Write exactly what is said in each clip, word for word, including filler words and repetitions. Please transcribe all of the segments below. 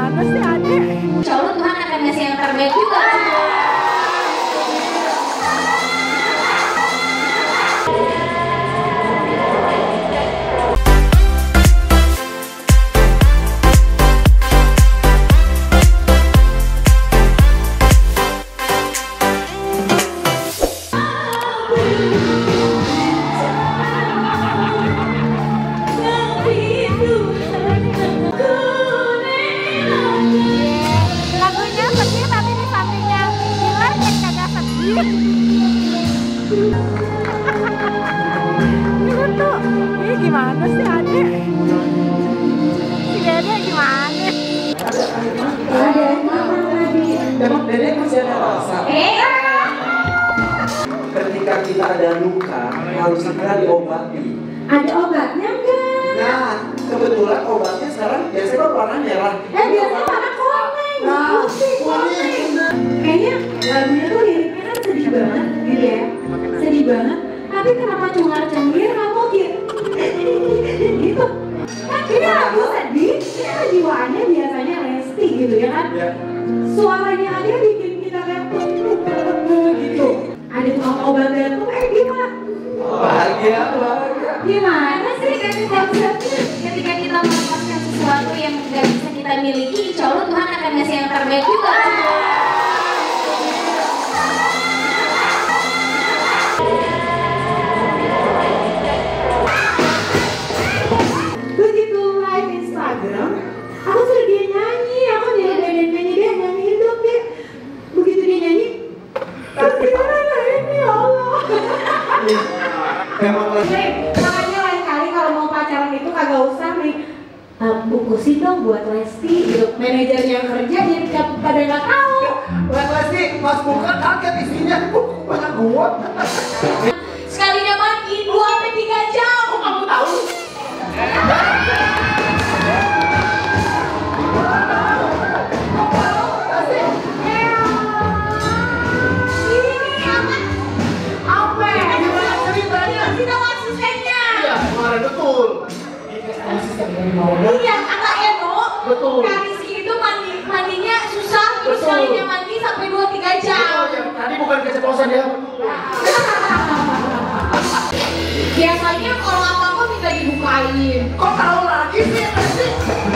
gimana sih adik? Insya Allah Tuhan akan ngasih yang terbaik juga. Ini gimana sih adik? Si Dede gimana? Memang Dede masih ada rasa. Eh, Ketika kita ada luka, harus segera diobati. Ada obatnya enggak? Nah, kebetulan obatnya sekarang biasanya kan warna merah. Eh biasanya warna kuning. Nah, Putih, kuning. Kayaknya lagunya tuh liriknya kan sedih banget gitu ya. Sedih banget. Tapi kenapa Cungar Cengir kamu gitu? Gitu. Kan ini lagu sedih, ini kejiwaannya biasanya Lesti gitu ya kan? Ya. Suaranya aja bikin kita kayak gitu. Ada tukang obat jantung, eh gimana? Bahagia, bahagia. Gimana sih ketika ketika kita melepaskan sesuatu yang nggak bisa kita miliki, insya Allah Tuhan akan ngasih yang terbaik juga. begitu live Instagram, aku suruh dia nyanyi, aku dia nyanyi nyanyi dia nyanyi hidup dia. Begitu dia nyanyi, gimana ini ya Allah. Memang lagi. Nih, makanya lain kali kalau mau pacaran itu kagak usah nih uh, bungkusin dong buat Lesti gitu. Manajernya yang kerja jadi cap- pada nggak tahu. Buat Lesti, pas buka kaget isinya. Banyak gua. Sekalinya mandi dua sampai tiga jam. Kok kamu tahu? Ini apa? Apa ya? Gimana ceritanya? Kita asistennya. Iya, kemarin betul. Iya, kata Eno. Betul. Kak Rizky itu mandi mandinya susah, terus Betul. sekalinya mandi sampai dua tiga jam. Tadi bukan keceplosan ya. Biasanya kalau apa-apa minta dibukain. Kok tahu lagi sih Lesti?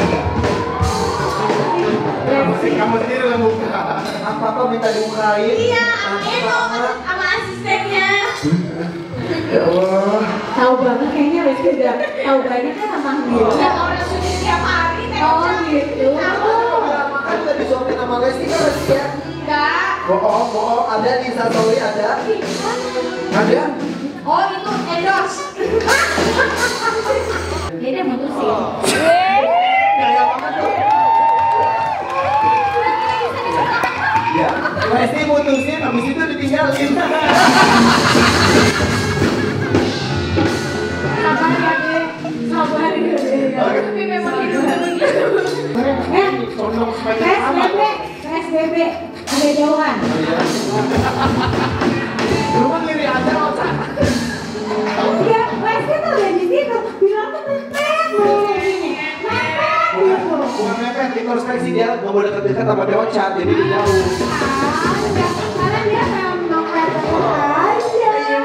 Kamu sih, kamu sendiri yang buka. Apa-apa minta dibukain. Iya, sama Eno sama asistennya. Ya Allah. Tahu banget kayaknya Lesti udah tahu banyak kan tentang dia. Ya orang syuting tiap hari, Oh gitu. Kan udah disuapin sama Lesti kan Lesti ya? Enggak. Bohong, bohong. Ada di Instastory ada. Ada. Oh itu endorse. Dia udah mutusin. Gaya banget tuh. Ya, Lesti mutusin, habis itu ditinggalin. Sabar ya deh. Sabar ya deh. Tapi memang hidupnya begitu. Eh, Condong P sebanyak S B amat. B, P S B B, ada jauhan. Lu kan ngiri aja, Oca. Iya, Lesti tuh udah di situ. Bilang tuh mepet mulu ini, mepet gitu. Bukan mepet, introspeksi dia nggak boleh dekat-dekat sama Dewa Chat, jadi dia jauh. Ah, karena dia memang mepet aja.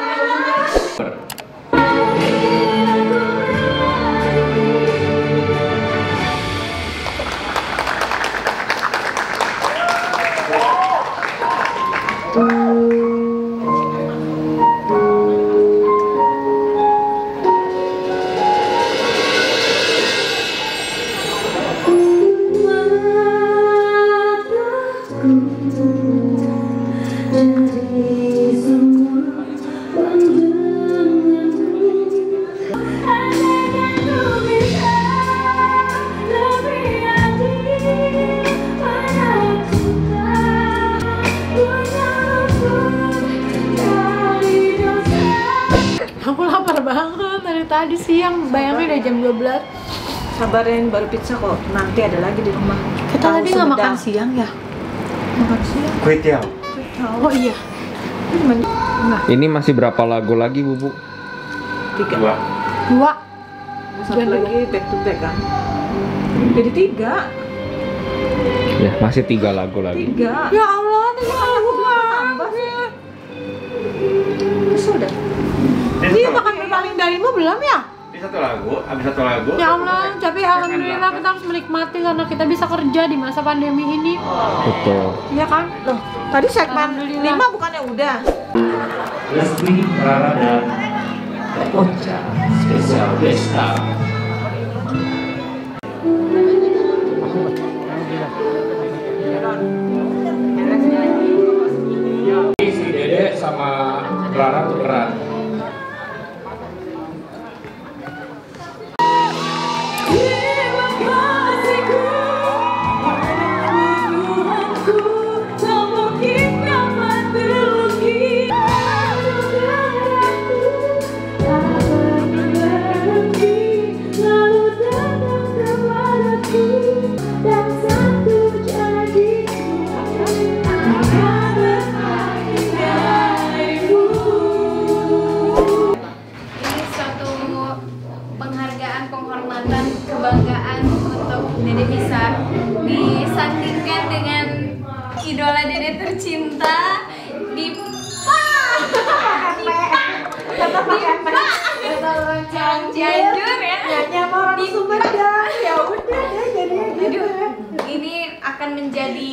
Aku lapar banget dari tadi siang, bayangin udah jam dua belas. Sabarin baru pizza kok, nanti ada lagi di rumah. Kita Tahu tadi nggak makan Sumedang. siang ya? Makan siang? Kue tiaw. Oh iya. Ini men- Nah, Ini masih berapa lagu lagi, Bubu? Tiga. Dua. dua. Satu lagi back to back kan. Jadi tiga. Ya, masih tiga lagu lagi. Tiga. Ya Allah, tiga lagu Tambah sih. Terus udah. Ini makan mie paling darimu belum ya? Ini satu lagu, habis satu lagu. Ya Allah, tapi alhamdulillah kita harus menikmati karena kita bisa kerja di masa pandemi ini. Betul. Iya kan? Loh, tadi segmen Alhamdulillah. lima bukannya udah? Lesti, Rara, dan Ocha spesial Desta. Si Dede sama Rara tukeran. Penghormatan, kebanggaan untuk Dede bisa disandingkan dengan idola Dede tercinta Dipa Dipa Dipa Cianjur ya. Nyanyi sama orang Sumedang. Ya udah deh jadinya gitu. Aduh, ini akan menjadi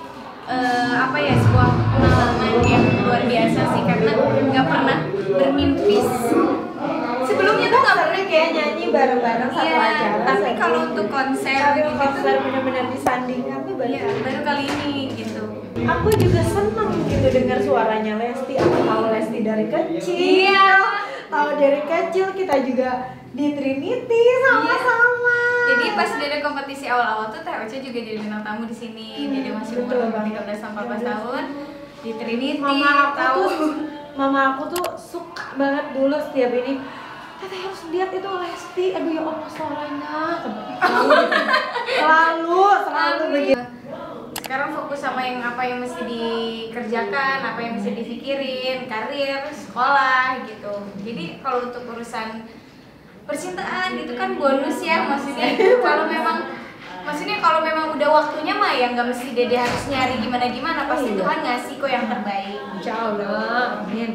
eh, apa ya, sebuah pengalaman yang luar biasa sih, karena nggak pernah bermimpi sebelumnya tuh nggak pernah Kayak nyanyi bareng-bareng satu Iya, acara. tapi sering. kalau untuk konser Tapi gitu konser tuh benar-benar disandingkan tuh baru. ya baru kali ini gitu. Aku juga seneng gitu dengar suaranya Lesti. Aku tahu Lesti dari kecil. Iya. Tahu dari kecil, kita juga di Trinity sama-sama. Jadi pas Dede kompetisi awal-awal tuh Teh Ocha juga jadi bintang tamu di sini. Hmm, Dede masih betul umur banget. tiga belas sampai empat belas tahun di Trinity. Mama aku tahu. tuh, mama aku tuh suka banget dulu setiap ini. Teteh harus lihat itu Lesti. Aduh ya Allah suaranya. Selalu, selalu, selalu Amin. begitu. Sekarang fokus sama yang apa yang mesti dikerjakan, apa yang mesti dipikirin, karir, sekolah gitu. Jadi kalau untuk urusan percintaan itu kan bonus ya, maksudnya kalau memang maksudnya kalau memang udah waktunya mah ya nggak mesti Dede harus nyari gimana-gimana, pasti Tuhan ngasih kok yang terbaik. Insya Allah, amin.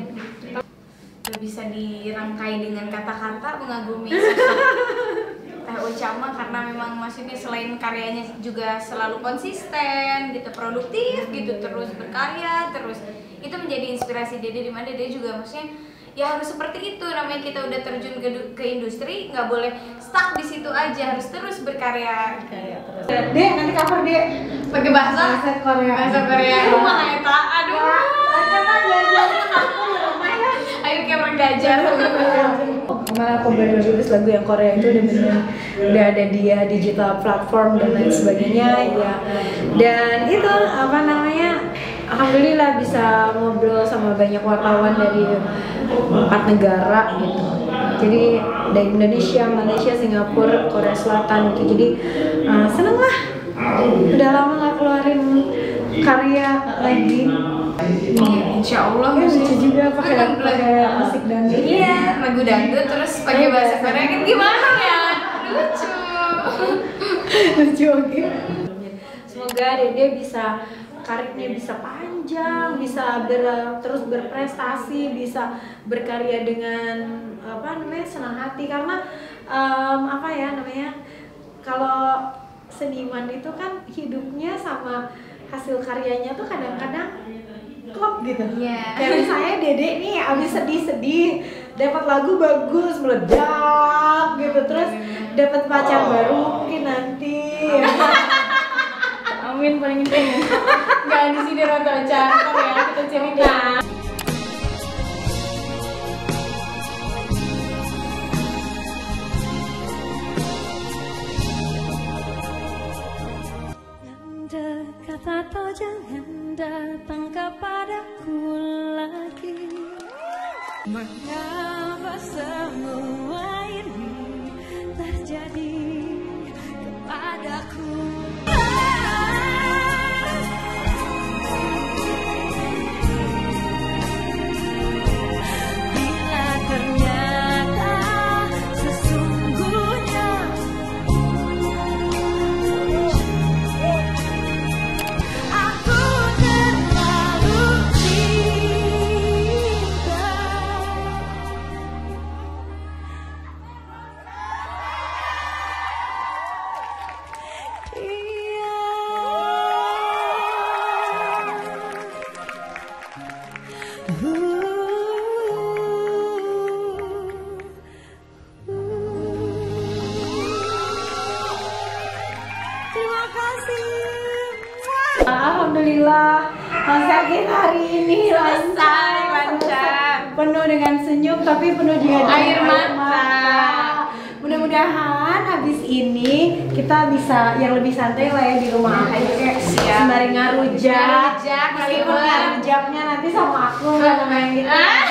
Udah bisa dirangkai dengan kata-kata mengagumi sosok Teh Ocha mah, karena memang maksudnya selain karyanya juga selalu konsisten gitu, produktif gitu, terus berkarya terus, itu menjadi inspirasi Dede, di mana Dede juga maksudnya ya harus seperti itu. Namanya kita udah terjun ke, ke industri, nggak boleh stuck di situ aja, harus terus berkarya. Dek, nanti cover Dek. Pakai bahasa Bahasa Korea. bahasa Korea. Rumah eta, aduh. Kita belajar aku di rumah ya. Ayo kayak orang belajar. Kemarin aku baru rilis lagu yang Korea itu udah bener udah ada di digital platform dan lain sebagainya ya. Dan itu apa namanya? Alhamdulillah bisa ngobrol sama banyak wartawan dari empat negara gitu. Jadi dari Indonesia, Malaysia, Singapura, Korea Selatan gitu. Jadi uh, seneng lah. Udah lama nggak keluarin karya lagi. Insya Allah Ya, lucu juga pakai Kan pakai musik dangdut. Iya, lagu dangdut terus pakai bahasa Korea kan gimana ya? Lucu. Lucu oke. Semoga Dede bisa karirnya bisa panjang, bisa ber, terus berprestasi, bisa berkarya dengan apa namanya senang hati, karena um, apa ya namanya kalau seniman itu kan hidupnya sama hasil karyanya tuh kadang-kadang klop gitu. Iya. Kayak misalnya Dede nih abis sedih-sedih dapat lagu bagus meledak gitu, terus dapat pacar baru mungkin nanti. Amin paling penting. Jangan di sini Rata Ocha, ntar ya kita cerita. Dekat atau jangan datang kepadaku lagi. Mengapa semua ini terjadi kepadaku? Bila ternyata sesungguhnya Alhamdulillah konser kita hari ini Selesai, lancar. penuh dengan senyum tapi penuh juga dengan Air mata. Mudah-mudahan habis ini kita bisa yang lebih santai lah ya di rumah aja kayak Siap. sembari ngarujak Ngarujak, meskipun ngaliwat. ngarujaknya nanti sama aku nggak main gitu. Ah.